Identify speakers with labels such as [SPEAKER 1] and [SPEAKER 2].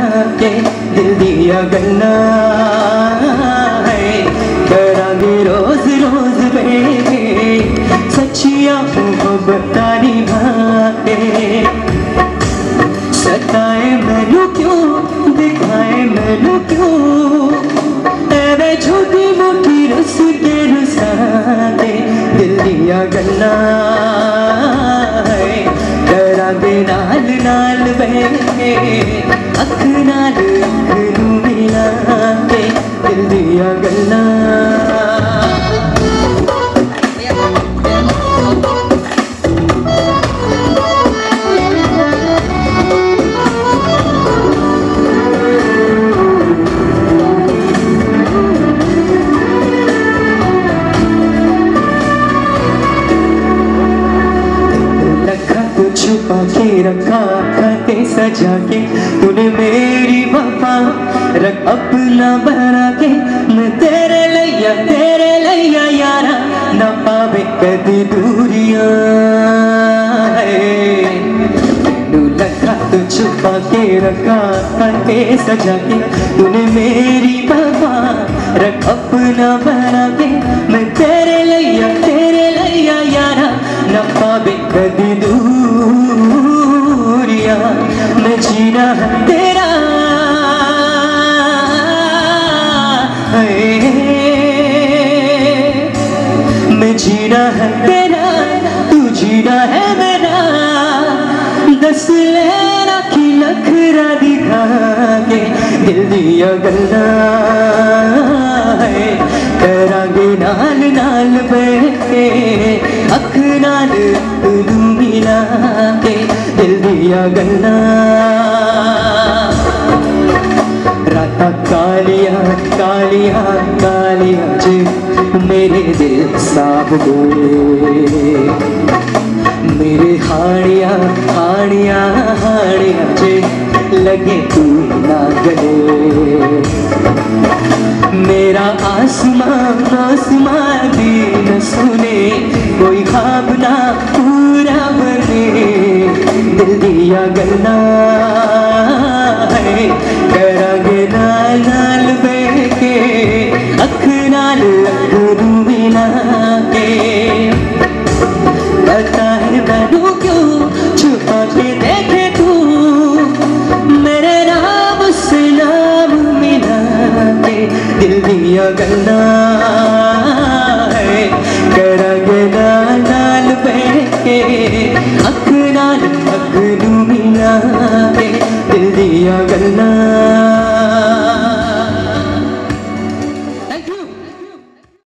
[SPEAKER 1] के दिल दिया गल्ला है करांगे रोज रोज बेटे सच्चिया मोहब्बत निभा के सताए मैनू क्यों दिखाए मैनू क्यों ऐवे छोटी मोटी रस के रुसा के दिल दिया गल्ला है करांगे नाल नाल बहके अख नाल अख नू मिला के दिल दिया गल्ला छुपा के रखा खाते सजा के तूने मेरी वफा रख अपना बना के मैं तेरे लिया यारा ना पावे कदी दूरियां तू लखा तो छुपा के रखा खाते सजा के तूने मेरी वफा रख अपना बना के मैं तेरे लिया यारा ना पावे कदी दूरिया मैं जीना है तेरा मैं जीना है तेरा तू जीना है मेरा दस लेना की नखरा दिखा के दिल दिया गल्ला है करांगे नाल नाल बैठे अख नाल तू मिला के दिल दिया गल्ला राता कालिया कालिया कालिया जे मेरे दिल साफ गोए मेरे हाड़िया हाड़िया हाड़िया जे लगे तू ना गले मेरा आसमां आसमां दी न सुने कोई ख्वाब ना पूरा बने दिल दिया गल्ला है करांगे नाल नाल बैठे अख नाल अख नू मिला के पता है मैनू क्यों छुपा के देखे तू मेरे नाम से नाम मिला के दिल दिया गल्ला है करांगे नाल नाल बैठे अख नाल अख नू मिला के दिल दिया गल्ला